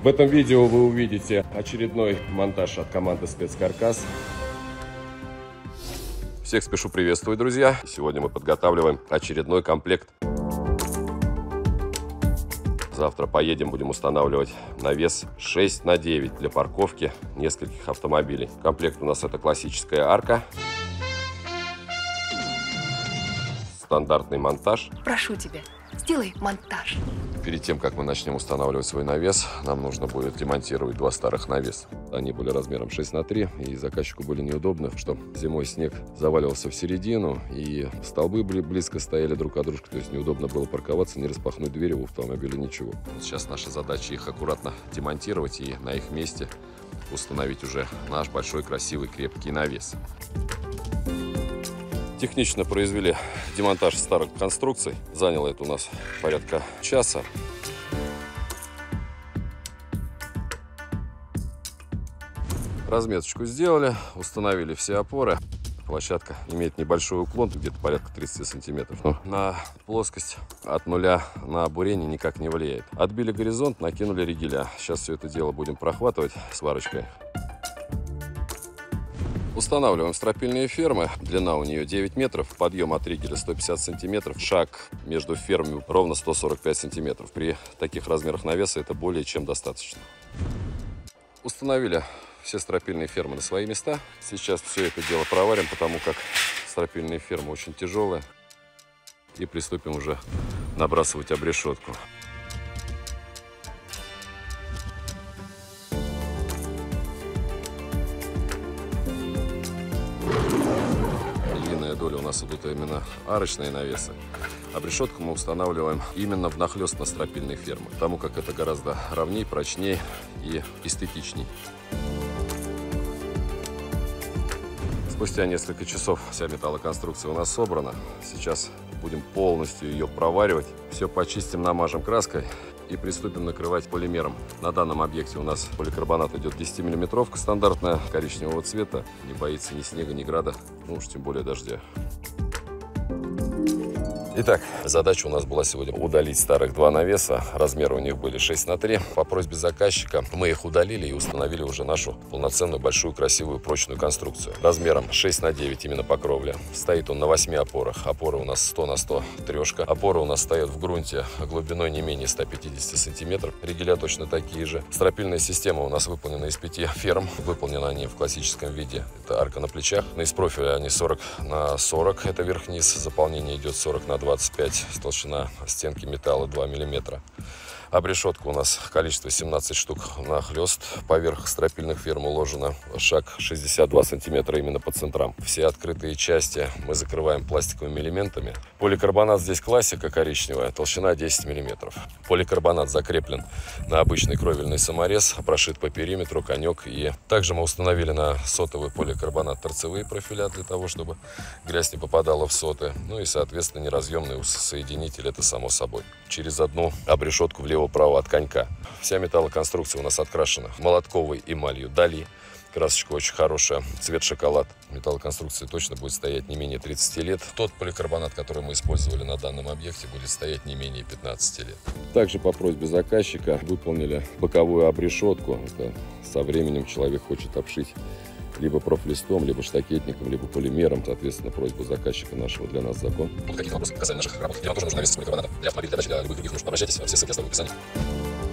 В этом видео вы увидите очередной монтаж от команды «Спецкаркас». Всех спешу приветствовать, друзья. Сегодня мы подготавливаем очередной комплект. Завтра поедем, будем устанавливать навес 6×9 для парковки нескольких автомобилей. Комплект у нас это классическая арка. Стандартный монтаж. Прошу тебя, сделай монтаж. Перед тем, как мы начнем устанавливать свой навес, нам нужно будет демонтировать два старых навеса. Они были размером 6×3, и заказчику были неудобны, что зимой снег заваливался в середину, и столбы близко стояли друг от дружки, то есть неудобно было парковаться, не распахнуть двери в автомобиле, ничего. Вот сейчас наша задача их аккуратно демонтировать и на их месте установить уже наш большой, красивый, крепкий навес. Технично произвели демонтаж старых конструкций. Заняло это у нас порядка часа. Разметочку сделали, установили все опоры. Площадка имеет небольшой уклон, где-то порядка 30 сантиметров. Но на плоскость от нуля на бурение никак не влияет. Отбили горизонт, накинули ригеля. Сейчас все это дело будем прохватывать сварочкой. Устанавливаем стропильные фермы. Длина у нее 9 метров, подъем от ригеля 150 сантиметров, шаг между фермами ровно 145 сантиметров. При таких размерах навеса это более чем достаточно. Установили все стропильные фермы на свои места. Сейчас все это дело проварим, потому как стропильные фермы очень тяжелые. И приступим уже набрасывать обрешетку. Доля у нас идут именно арочные навесы. Обрешетку мы устанавливаем именно внахлёст на стропильной фермы, потому как это гораздо ровнее, прочнее и эстетичней. Спустя несколько часов вся металлоконструкция у нас собрана. Сейчас будем полностью ее проваривать. Все почистим, намажем краской и приступим накрывать полимером. На данном объекте у нас поликарбонат идет 10-миллиметровка стандартная, коричневого цвета. Не боится ни снега, ни града, ну уж тем более дождя. Итак, задача у нас была сегодня удалить старых два навеса. Размеры у них были 6×3. По просьбе заказчика мы их удалили и установили уже нашу полноценную, большую, красивую, прочную конструкцию. Размером 6×9 именно по кровле. Стоит он на 8 опорах. Опоры у нас 100×100 трешка. Опоры у нас стоят в грунте глубиной не менее 150 сантиметров. Ригеля точно такие же. Стропильная система у нас выполнена из 5 ферм. Выполнены они в классическом виде. Это арка на плечах. Из профиля они 40×40. Это верх-низ. Заполнение идет 40×25. Толщина стенки металла 2 мм. Обрешетка у нас количество 17 штук нахлёст. Поверх стропильных ферм уложено шаг 62 сантиметра именно по центрам. Все открытые части мы закрываем пластиковыми элементами. Поликарбонат здесь классика коричневая, толщина 10 мм. Поликарбонат закреплен на обычный кровельный саморез, прошит по периметру, конек. И также мы установили на сотовый поликарбонат торцевые профиля для того, чтобы грязь не попадала в соты. Ну и, соответственно, неразъемный соединитель, это само собой. Через одну обрешетку влево-право от конька. Вся металлоконструкция у нас открашена молотковой эмалью Дали. Красочка очень хорошая, цвет шоколад. Металлоконструкция точно будет стоять не менее 30 лет. Тот поликарбонат, который мы использовали на данном объекте, будет стоять не менее 15 лет. Также по просьбе заказчика выполнили боковую обрешетку. Это со временем человек хочет обшить либо профлистом, либо штакетником, либо полимером. Соответственно, просьба заказчика нашего для нас закон. Будут какие-то вопросы касательно наших работ, где вам тоже нужно навес с поликарбоната для автомобиля, для дачи, для любых других нужд, обращайтесь, все ссылки оставлю в описании.